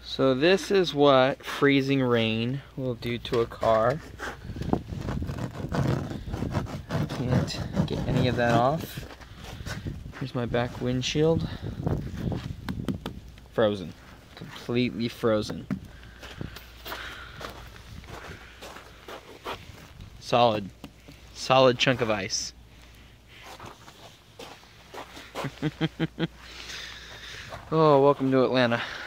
So this is what freezing rain will do to a car. I can't get any of that off. Here's my back windshield. Frozen. Completely frozen. Solid chunk of ice. Oh, welcome to Atlanta.